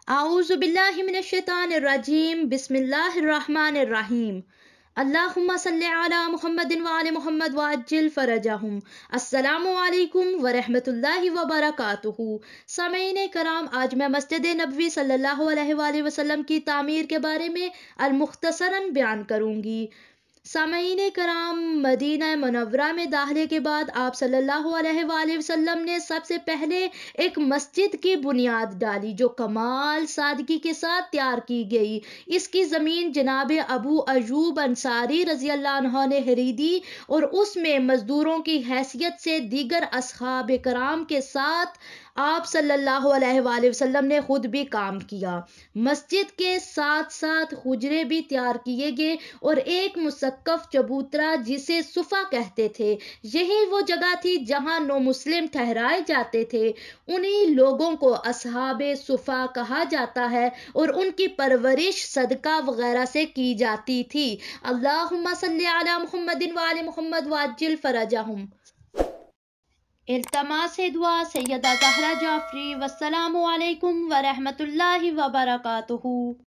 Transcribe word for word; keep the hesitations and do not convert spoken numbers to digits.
اعوذ باللہ من الشیطان الرجیم بسم اللہ الرحمن الرحیم اللہم صلی علی محمد وعلی محمد وعجل فرجہم۔ السلام علیکم ورحمۃ اللہ وبرکاتہ۔ سامعین کرام، آج میں مسجد نبوی صلی اللہ علیہ وآلہ وسلم کی تعمیر کے بارے میں المختصراً بیان کروں گی۔ سامعین کرام، مدینہ منورہ میں داخلے کے بعد آپ صلی اللہ علیہ وآلہ وسلم نے سب سے پہلے ایک مسجد کی بنیاد ڈالی جو کمال سادگی کے ساتھ تیار کی گئی۔ اس کی زمین جناب ابو ایوب انصاری رضی اللہ عنہ نے خریدی اور اس میں مزدوروں کی حیثیت سے دیگر اصحاب کرام کے ساتھ آپ صلی اللہ علیہ وآلہ وسلم نے خود بھی کام کیا۔ مسجد کے ساتھ ساتھ حجرے بھی تیار کیے گئے اور ایک مسقف چبوترا جسے صفا کہتے تھے، یہی وہ جگہ تھی جہاں نو مسلم ٹھہرائے جاتے تھے۔ انہی لوگوں کو اصحاب صفا کہا جاتا ہے اور ان کی پرورش صدقہ وغیرہ سے کی جاتی تھی۔ اللہم صلی علی محمد وعلی محمد وعجل فرجہم۔ التماس دعا سیدہ زہرا جعفری۔ والسلام علیکم ورحمۃ اللہ وبرکاتہ۔